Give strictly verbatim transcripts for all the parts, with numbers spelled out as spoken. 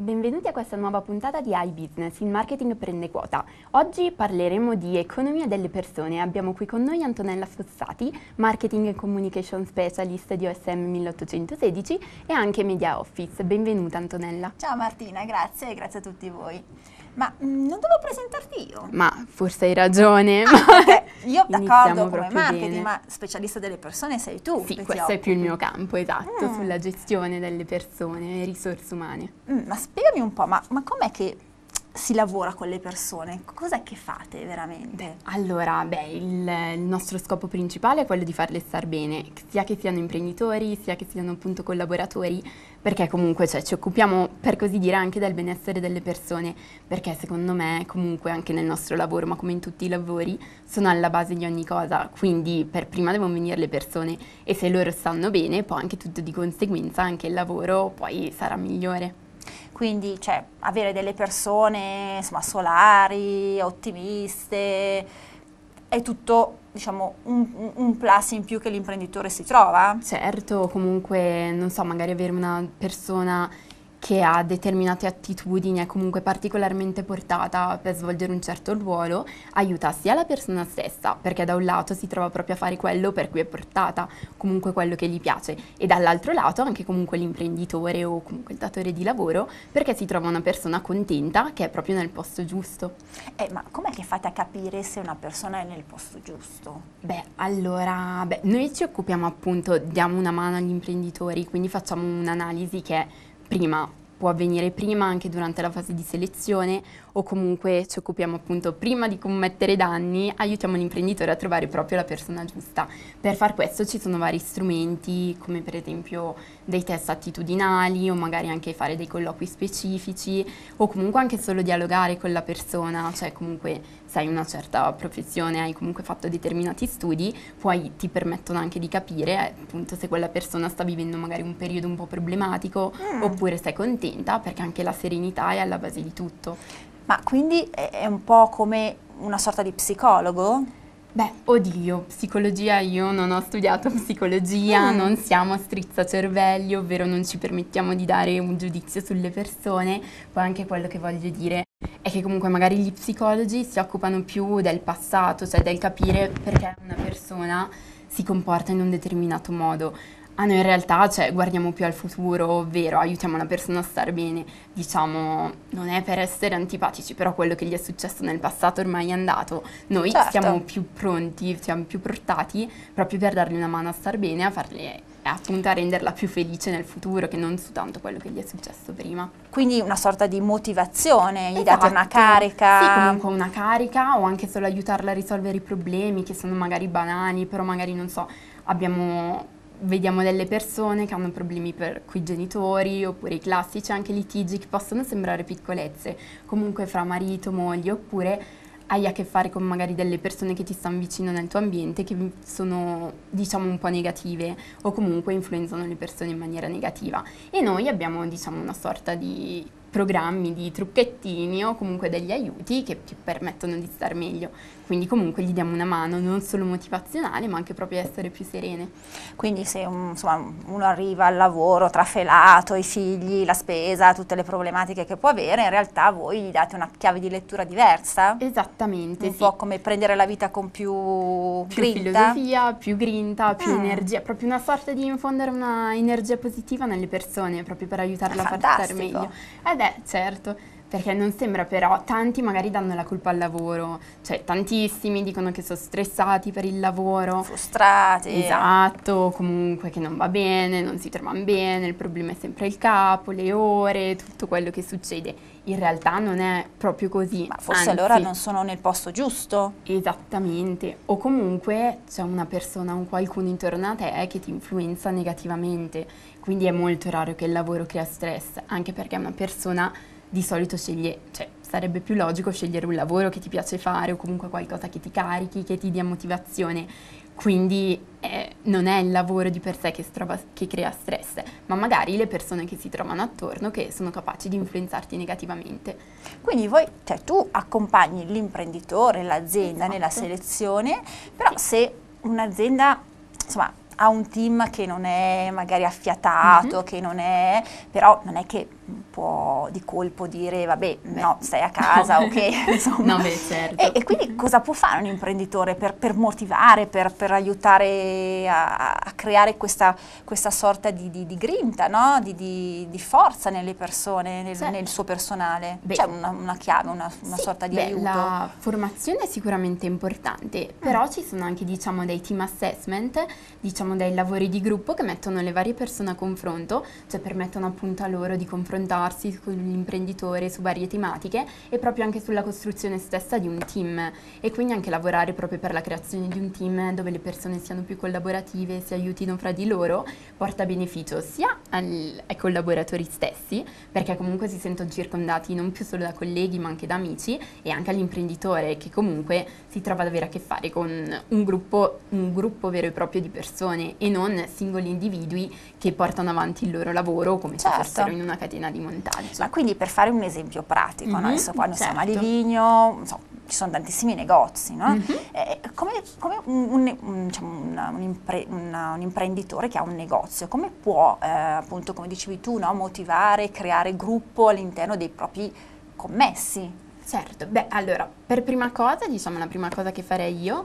benvenuti a questa nuova puntata di iBusiness, il marketing prende quota. Oggi parleremo di economia delle persone. Abbiamo qui con noi Antonella Fossati, Marketing and Communication Specialist di O S M milleottocentosedici e anche Media Office. Benvenuta Antonella. Ciao Martina, grazie e grazie a tutti voi. Ma mh, non devo presentarti io? Ma forse hai ragione. Ah, perché io d'accordo come proprio marketing, bene. ma specialista delle persone sei tu. Sì, che ti questo è più il occupi. mio campo, esatto, Mm. sulla gestione delle persone e risorse umane. Mm, ma spiegami un po', ma, ma com'è che si lavora con le persone? Cos'è che fate veramente? Allora, beh, il, il nostro scopo principale è quello di farle star bene, sia che siano imprenditori, sia che siano appunto collaboratori, perché comunque cioè, ci occupiamo per così dire anche del benessere delle persone, perché secondo me comunque anche nel nostro lavoro, ma come in tutti i lavori, sono alla base di ogni cosa, quindi per prima devono venire le persone e se loro stanno bene, poi anche tutto di conseguenza, anche il lavoro poi sarà migliore. Quindi, cioè, avere delle persone, insomma, solari, ottimiste, è tutto, diciamo, un, un- un plus in più che l'imprenditore si trova? Certo, comunque, non so, magari avere una persona che ha determinate attitudini, è comunque particolarmente portata per svolgere un certo ruolo, aiuta sia la persona stessa, perché da un lato si trova proprio a fare quello per cui è portata, comunque quello che gli piace, e dall'altro lato anche comunque l'imprenditore o comunque il datore di lavoro, perché si trova una persona contenta che è proprio nel posto giusto. Eh, ma com'è che fate a capire se una persona è nel posto giusto? Beh, allora, beh, noi ci occupiamo appunto, diamo una mano agli imprenditori, quindi facciamo un'analisi che prima può avvenire prima anche durante la fase di selezione o comunque ci occupiamo appunto prima di commettere danni, aiutiamo l'imprenditore a trovare proprio la persona giusta. Per far questo ci sono vari strumenti come per esempio dei test attitudinali o magari anche fare dei colloqui specifici o comunque anche solo dialogare con la persona, cioè comunque se hai una certa professione, hai comunque fatto determinati studi, poi ti permettono anche di capire eh, appunto se quella persona sta vivendo magari un periodo un po' problematico Mm. oppure se è contenta, perché anche la serenità è alla base di tutto. Ma quindi è, è un po' come una sorta di psicologo? Beh, oddio, psicologia io non ho studiato psicologia, Mm. non siamo a strizzacervelli, ovvero non ci permettiamo di dare un giudizio sulle persone, poi anche quello che voglio dire è che comunque magari gli psicologi si occupano più del passato, cioè del capire perché una persona si comporta in un determinato modo. A noi in realtà, cioè, guardiamo più al futuro, ovvero aiutiamo una persona a stare bene, diciamo, non è per essere antipatici, però quello che gli è successo nel passato ormai è andato. Noi Certo. siamo più pronti, siamo più portati proprio per dargli una mano a star bene, a farle, appunto a renderla più felice nel futuro, che non su tanto quello che gli è successo prima. Quindi una sorta di motivazione, gli date una Esatto. carica. Sì, comunque una carica o anche solo aiutarla a risolvere i problemi che sono magari banali, però magari non so, abbiamo, vediamo delle persone che hanno problemi per coi genitori oppure i classici anche litigi che possono sembrare piccolezze, comunque fra marito, moglie oppure hai a che fare con magari delle persone che ti stanno vicino nel tuo ambiente che sono diciamo un po' negative o comunque influenzano le persone in maniera negativa e noi abbiamo diciamo una sorta di programmi, di trucchettini o comunque degli aiuti che ti permettono di star meglio, quindi comunque gli diamo una mano non solo motivazionale ma anche proprio essere più serene. Quindi se un- insomma, uno arriva al lavoro trafelato, i figli, la spesa, tutte le problematiche che può avere, in realtà voi gli date una chiave di lettura diversa? Esattamente, Un sì. po' come prendere la vita con più, Più grinta? filosofia, più grinta, più Mm. energia, proprio una sorta di infondere una energia positiva nelle persone, proprio per aiutarla È a far stare fantastico. meglio. Eh beh, certo, perché non sembra però, tanti magari danno la colpa al lavoro, cioè tantissimi dicono che sono stressati per il lavoro. Frustrati? Esatto, comunque che non va bene, non si trovano bene, il problema è sempre il capo, le ore, tutto quello che succede. In realtà non è proprio così. Ma forse anzi, allora non sono nel posto giusto? esattamente, o comunque c'è una persona, un qualcuno intorno a te che ti influenza negativamente, quindi è molto raro che il lavoro crea stress, anche perché una persona di solito sceglie, cioè sarebbe più logico scegliere un lavoro che ti piace fare o comunque qualcosa che ti carichi, che ti dia motivazione. Quindi eh, non è il lavoro di per sé che, strova- che crea stress, ma magari le persone che si trovano attorno che sono capaci di influenzarti negativamente. Quindi voi, cioè tu accompagni l'imprenditore, l'azienda Esatto. nella selezione, però se un'azienda insomma ha un team che non è magari affiatato, Mhm. che non è, però non è che può di colpo dire vabbè, beh, no, stai a casa, ok, insomma. No, beh, certo. E, e quindi cosa può fare un imprenditore per, per motivare, per, per aiutare a, a creare questa, questa sorta di, di, di grinta, no? di, di, di forza nelle persone, nel, Certo. nel suo personale? Beh, C'è una, una chiave, una, una sì, sorta di beh, aiuto? la formazione è sicuramente importante, però mm. ci sono anche, diciamo, dei team assessment, diciamo dei lavori di gruppo che mettono le varie persone a confronto, cioè permettono appunto a loro di confrontarsi con l'imprenditore su varie tematiche e proprio anche sulla costruzione stessa di un team, e quindi anche lavorare proprio per la creazione di un team dove le persone siano più collaborative, si aiutino fra di loro, porta beneficio sia al, ai collaboratori stessi, perché comunque si sentono circondati non più solo da colleghi ma anche da amici, e anche all'imprenditore che comunque si trova ad avere a che fare con un gruppo, un gruppo vero e proprio di persone e non singoli individui che portano avanti il loro lavoro come certo. se fossero in una catena di montaggio. Ma quindi per fare un esempio pratico, mm-hmm, no? Adesso qua noi certo. siamo a Livigno, so, ci sono tantissimi negozi, no? Mm-hmm. eh, come, come un, un, un, diciamo una, un, impre, una, un imprenditore che ha un negozio, come può eh, appunto, come dicevi tu, no? motivare, creare gruppo all'interno dei propri commessi? Certo, beh, allora, per prima cosa, diciamo la prima cosa che farei io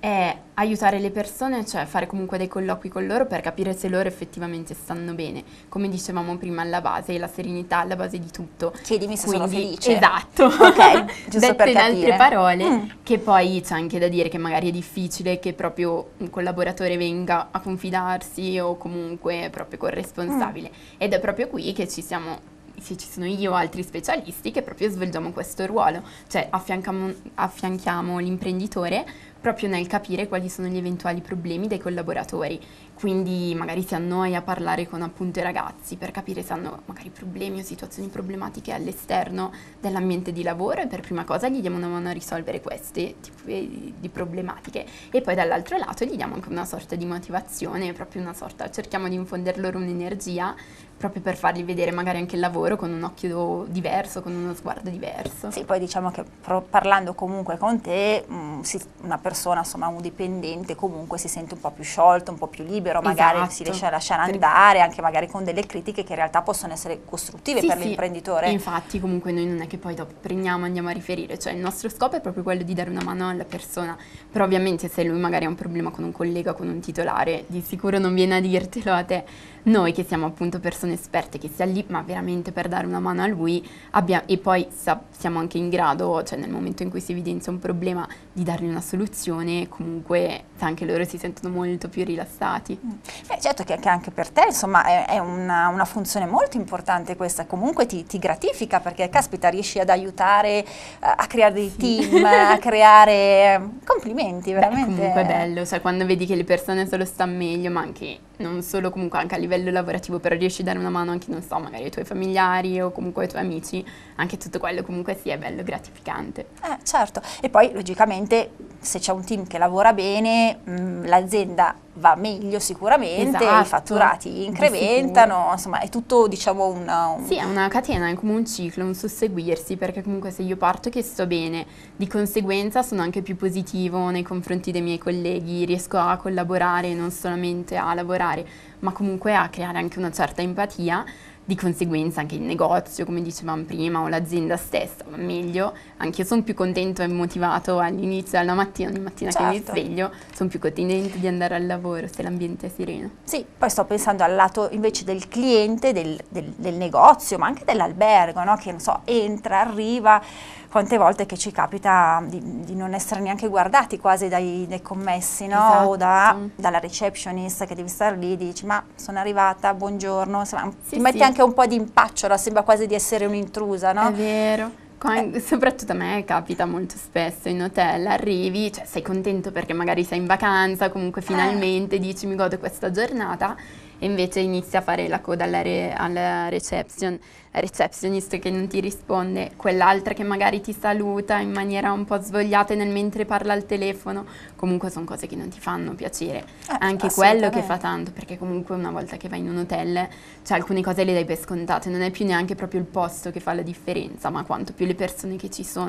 è aiutare le persone, cioè fare comunque dei colloqui con loro per capire se loro effettivamente stanno bene. Come dicevamo prima, alla base, la serenità alla base di tutto. Chiedimi se Quindi, sono felice. Esatto. Ok, giusto Dette per in capire. altre parole, mm. che poi c'è anche da dire che magari è difficile che proprio un collaboratore venga a confidarsi o comunque proprio col responsabile. Mm. Ed è proprio qui che ci siamo... se ci sono io o altri specialisti che proprio svolgiamo questo ruolo, cioè affiancamo, affianchiamo l'imprenditore proprio nel capire quali sono gli eventuali problemi dei collaboratori, quindi magari si annoia a parlare con appunto i ragazzi per capire se hanno magari problemi o situazioni problematiche all'esterno dell'ambiente di lavoro, e per prima cosa gli diamo una mano a risolvere queste tipi di problematiche, e poi dall'altro lato gli diamo anche una sorta di motivazione, proprio una sorta, cerchiamo di infonder loro un'energia proprio per fargli vedere magari anche il lavoro con un occhio diverso, con uno sguardo diverso. Sì, poi diciamo che pro- parlando comunque con te, mh, si, una persona, insomma un dipendente comunque si sente un po' più sciolto, un po' più libero, magari esatto. si riesce a lasciare andare, anche magari con delle critiche che in realtà possono essere costruttive sì, per sì. l'imprenditore. Infatti comunque noi non è che poi dopo prendiamo, andiamo a riferire, cioè il nostro scopo è proprio quello di dare una mano alla persona, però ovviamente se lui magari ha un problema con un collega, con un titolare, di sicuro non viene a dirtelo a te. Noi che siamo appunto persone esperte, che siamo lì ma veramente per dare una mano a lui, abbia, e poi sa, siamo anche in grado, cioè nel momento in cui si evidenzia un problema, di dargli una soluzione, comunque anche loro si sentono molto più rilassati. Beh, certo che anche per te insomma è, è una, una funzione molto importante questa, comunque ti, ti gratifica perché caspita riesci ad aiutare uh, a creare dei team, a creare complimenti, veramente. Beh, comunque è bello, cioè quando vedi che le persone solo stanno meglio, ma anche non solo comunque anche a livello lavorativo, però riesci a dare una mano anche, non so, magari ai tuoi familiari o comunque ai tuoi amici, anche tutto quello comunque sì è bello, gratificante. Eh, certo, e poi logicamente se c'è un team che lavora bene, mh, l'azienda va meglio sicuramente, esatto, i fatturati incrementano, insomma è tutto diciamo una... Un... Sì, è una catena, è come un ciclo, un susseguirsi, perché comunque se io parto che sto bene, di conseguenza sono anche più positivo nei confronti dei miei colleghi, riesco a collaborare, non solamente a lavorare, ma comunque a creare anche una certa empatia. Di conseguenza anche il negozio, come dicevamo prima, o l'azienda stessa, ma meglio, anche io sono più contento e motivato all'inizio, alla mattina, ogni mattina certo. che mi sveglio, sono più contento di andare al lavoro se l'ambiente è sereno. Sì, poi sto pensando al lato invece del cliente, del, del, del negozio, ma anche dell'albergo, no? Che non so, entra, arriva, quante volte che ci capita di, di non essere neanche guardati quasi dai, dai commessi, no? Esatto. O da, dalla receptionist che devi stare lì, dici ma sono arrivata, buongiorno, insomma, sì, ti metti sì. anche un po' di impaccio, no? Sembra quasi di essere un'intrusa, no? È vero. Eh. Soprattutto a me capita molto spesso in hotel, arrivi, cioè sei contento perché magari sei in vacanza, comunque finalmente eh. dici mi godo questa giornata, e invece inizi a fare la coda alla, re, alla reception, la receptionist che non ti risponde, quell'altra che magari ti saluta in maniera un po' svogliata nel mentre parla al telefono, comunque sono cose che non ti fanno piacere, eh, anche quello che fa tanto, perché comunque una volta che vai in un hotel, cioè alcune cose le dai per scontate, non è più neanche proprio il posto che fa la differenza, ma quanto più le persone che ci sono.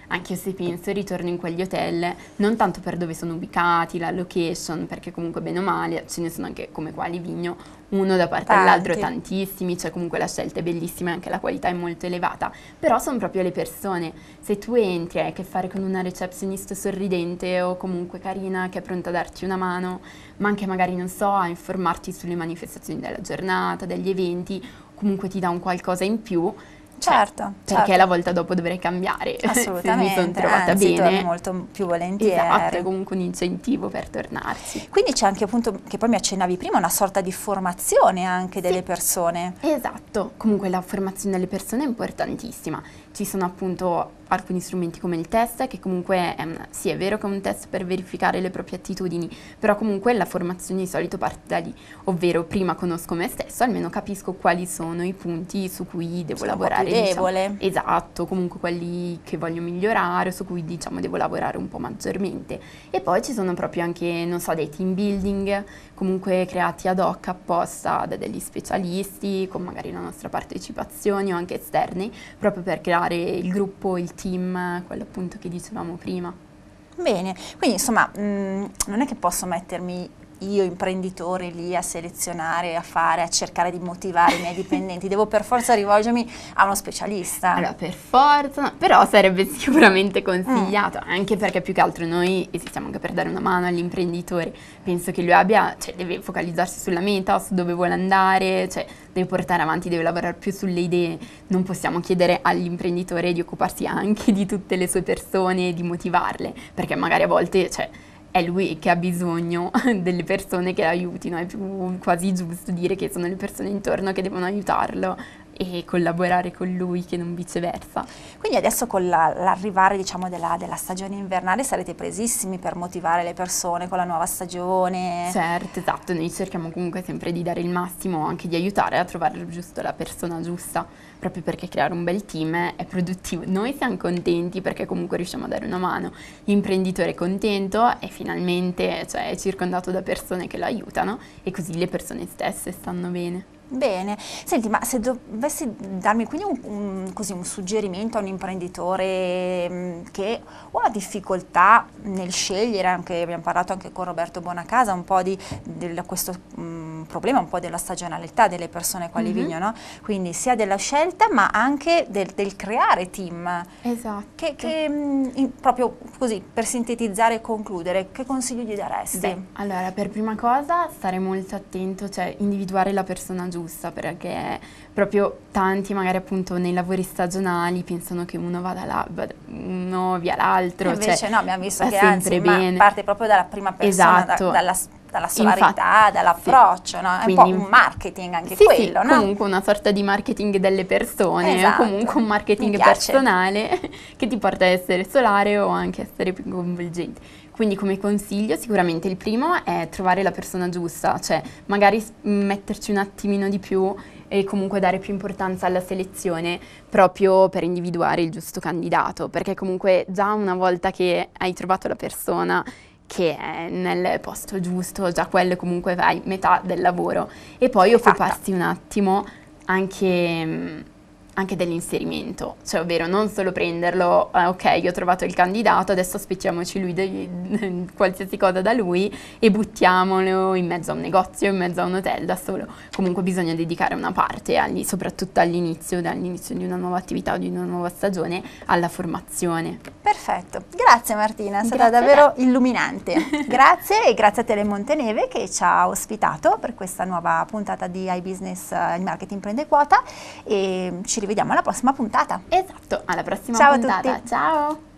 anche se penso ritorno in quegli hotel, non tanto per dove sono ubicati, la location, perché comunque bene o male ce ne sono anche come qua a Livigno, uno da parte Tanti. all'altro, tantissimi, cioè comunque la scelta è bellissima e anche la qualità è molto elevata, però sono proprio le persone. Se tu entri e hai a che fare con una receptionist sorridente o comunque carina che è pronta a darti una mano, ma anche magari, non so, a informarti sulle manifestazioni della giornata, degli eventi, comunque ti dà un qualcosa in più. Certo, Perché certo. la volta dopo dovrei cambiare. Assolutamente, Se mi sono trovata anzi, bene. torni molto più volentieri. Esatto, è comunque un incentivo per tornarci. Quindi c'è anche appunto, che poi mi accennavi prima, una sorta di formazione anche delle Sì. persone. Esatto, comunque la formazione delle persone è importantissima. Ci sono appunto alcuni strumenti come il test, che comunque è una, sì, è vero che è un test per verificare le proprie attitudini, però comunque la formazione di solito parte da lì, ovvero prima conosco me stesso, almeno capisco quali sono i punti su cui devo Sono lavorare. un po' più debole. Diciamo. Esatto, comunque quelli che voglio migliorare, su cui diciamo devo lavorare un po' maggiormente. E poi ci sono proprio anche, non so, dei team building, comunque creati ad hoc apposta da degli specialisti, con magari la nostra partecipazione o anche esterni, proprio per creare il gruppo, il team, quello appunto che dicevamo prima. Bene, quindi insomma mh, non è che posso mettermi io imprenditore lì a selezionare, a fare, a cercare di motivare i miei dipendenti, devo per forza rivolgermi a uno specialista. Allora, per forza, no, però sarebbe sicuramente consigliato, mm. anche perché più che altro noi esistiamo anche per dare una mano all'imprenditore. Penso che lui abbia, cioè deve focalizzarsi sulla meta, su dove vuole andare, cioè deve portare avanti, deve lavorare più sulle idee. Non possiamo chiedere all'imprenditore di occuparsi anche di tutte le sue persone, di motivarle, perché magari a volte, cioè, è lui che ha bisogno delle persone che l'aiutino, è più quasi giusto dire che sono le persone intorno che devono aiutarlo e collaborare con lui che non viceversa. Quindi adesso con la, l'arrivare diciamo della, della stagione invernale sarete presissimi per motivare le persone con la nuova stagione. Certo, esatto, noi cerchiamo comunque sempre di dare il massimo, anche di aiutare a trovare giusto la persona giusta, proprio perché creare un bel team è produttivo. Noi siamo contenti perché comunque riusciamo a dare una mano, l'imprenditore è contento e finalmente, cioè, è circondato da persone che lo aiutano e così le persone stesse stanno bene. Bene, senti, ma se dovessi darmi quindi un, un, così, un suggerimento a un imprenditore mh, che o ha difficoltà nel scegliere, anche, abbiamo parlato anche con Roberto Bonacasa un po' di, di questo mh, problema, un po' della stagionalità delle persone qua a Livigno, mm-hmm. no? Quindi sia della scelta ma anche del, del creare team. Esatto. Che, che mh, in, proprio così, per sintetizzare e concludere, che consiglio gli daresti? Beh, allora, per prima cosa stare molto attento, cioè individuare la persona giusta. Perché proprio tanti magari appunto nei lavori stagionali pensano che uno vada là, uno via l'altro. Invece cioè, no, abbiamo visto che anzi bene. parte proprio dalla prima persona, esatto. da, dalla, dalla solarità, dall'approccio, sì. no? È Quindi, un po' un marketing anche sì, quello, sì, no? Comunque una sorta di marketing delle persone, esatto. o comunque un marketing personale che ti porta a essere solare o anche a essere più coinvolgente. Quindi come consiglio sicuramente il primo è trovare la persona giusta, cioè magari metterci un attimino di più e comunque dare più importanza alla selezione proprio per individuare il giusto candidato, perché comunque già una volta che hai trovato la persona che è nel posto giusto, già quello comunque vai metà del lavoro e poi occuparsi un attimo anche... anche dell'inserimento, cioè ovvero non solo prenderlo, eh, ok, io ho trovato il candidato, adesso aspettiamoci lui de- qualsiasi cosa da lui e buttiamolo in mezzo a un negozio, in mezzo a un hotel da solo. Comunque bisogna dedicare una parte, agli, soprattutto all'inizio, dall'inizio di una nuova attività o di una nuova stagione, alla formazione. Perfetto, grazie Martina, è stata Grazie davvero illuminante. Grazie e grazie a Tele Monteneve che ci ha ospitato per questa nuova puntata di iBusiness, il marketing prende quota e ci rivediamo alla prossima puntata. Esatto, alla prossima Ciao puntata. a tutti. Ciao!